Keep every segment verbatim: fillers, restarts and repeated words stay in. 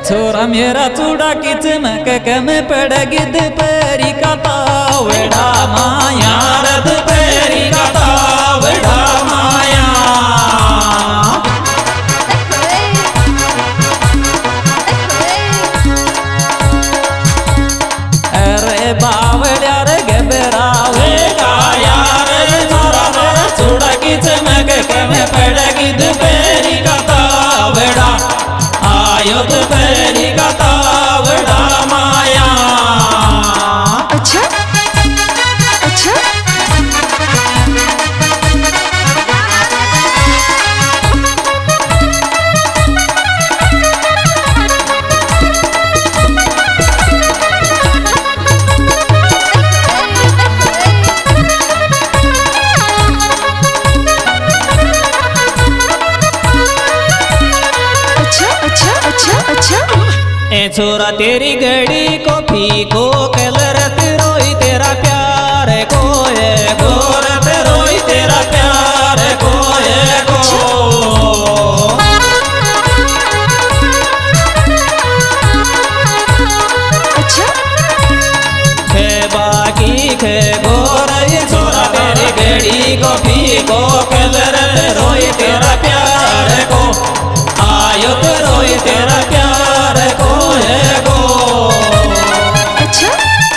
छोरा मेरा चूड़ा की चमक कम पड़गी दोपहरी का तावड़ा माया दोपहरी का तावड़ा माया अरे बावड़ा रे घबरावे का यार छोरा मेरा चूड़ा की चमक कम पड़गी दोपहरी का तावड़ा आयो दोपहरी का तावड़ा माया। अच्छा अच्छा ए छोरा तेरी घड़ी को फीको कलर रोई तेरा प्यार को ये गोर रोई तेरा प्यार को ये गो अच्छा खे बाकी खे गोर ये छोरा तेरी घड़ी को फीको कलर रोई तेरा प्यार को आयो तो रोई तेरा प्यार को है गो अच्छा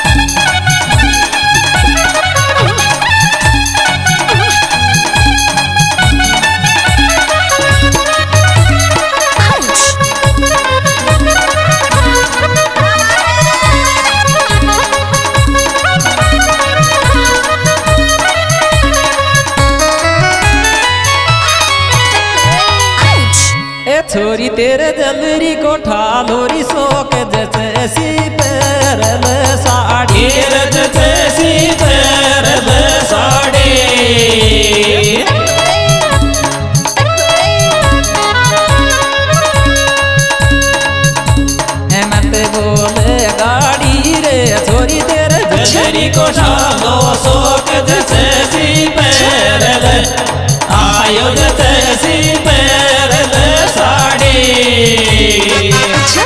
छोरी तेरे जलरी को ठालोरी सोक जैसी पैरल साड़ी जैसी पैरल साड़ी मत बोले गाड़ी रे छोरी तेरे जलरी को ठालो सोक जैसी पैरल आयो जैसी पैरल साड़ी अच्छा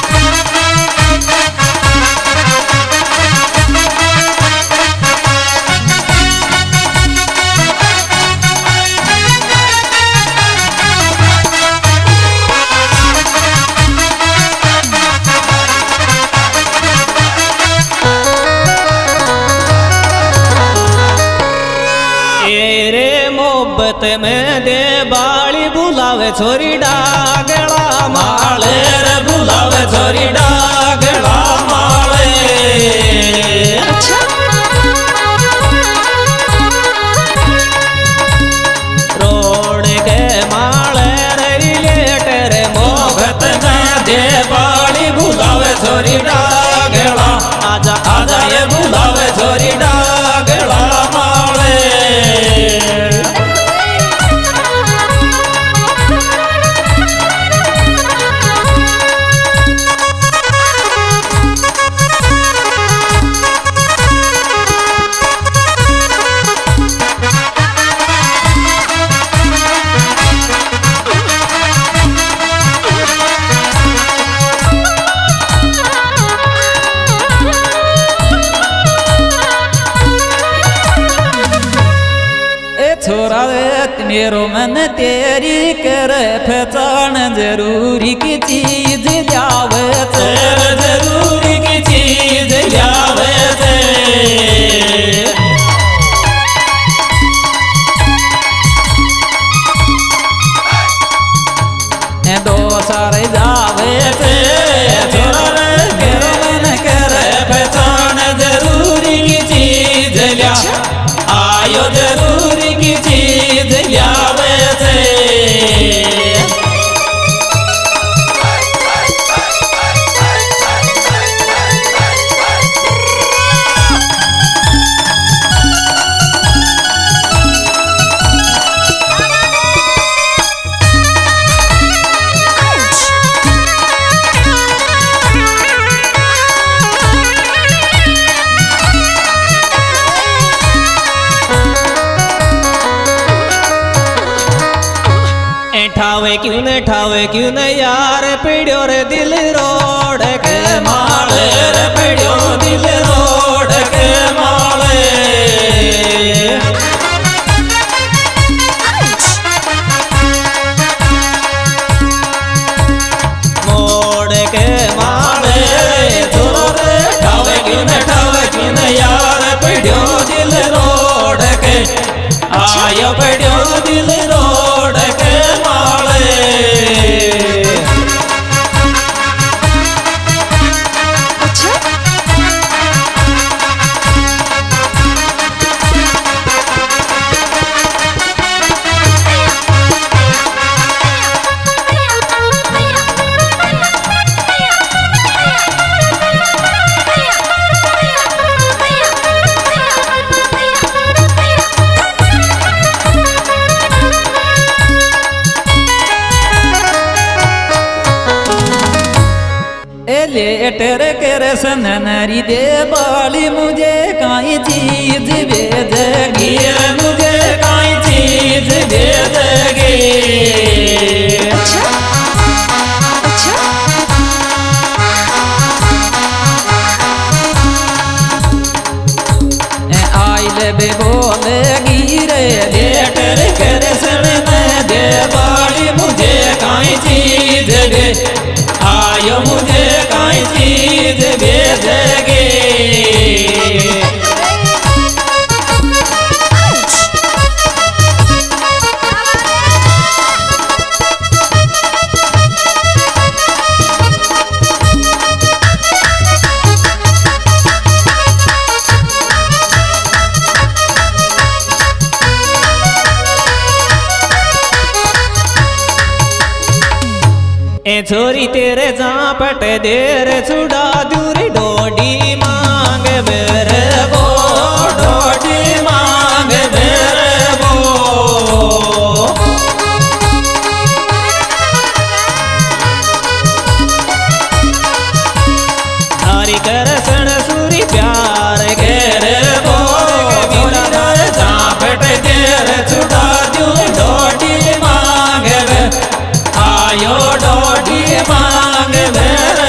मोहब्बत में दे बाली बुलावे छोरी डागला माले रे बुलावे छोरी डागला माले अच्छा रोड के माले रे लेट रे मोहब्बत में दे बाली बुलावे छोरी डागला आजा आजा ये बुलावे छोरी डागला माले छोरा मेरो मन तेरी करे पहचान जरूरी की चीज जावे तेरे जरूरी की चीज जावे दो सारे जावे छोरा मेरो मन करे पहचान जरूरी की चीज लिया आयो जरूरी की चीज लियावे से क्यों न ठावे क्यों न यार पीड़ो रे दिल रोड के माले रे पीड़ो दिल रोड के माले मोड़ के माले छोरो रे ठावे क्यों न ठावे क्यों न यार पीड़ो दिल रोड के आयो पीड़ो दिल रोड के माले अच्छा लेटर कर सननरी दे बाली मुझे काई चीज भेजगी मुझे काई चीज भेजगी अच्छा अच्छा आइल बे बोलेगी रे लेटर कर सनन दे बाली मुझे काई चीज दे आयो मुझे काई चीज भेजेगी ए छोरी तेरे जापट देर छुड़ा दूरी डोडी मांग बेरे वो डोडी मांग बेरे वो हरी कर सन सूरी प्यार घेरे वो जापट देर छुड़ा दूरी डोडी मांग बे आयो डोडी मांग मेरे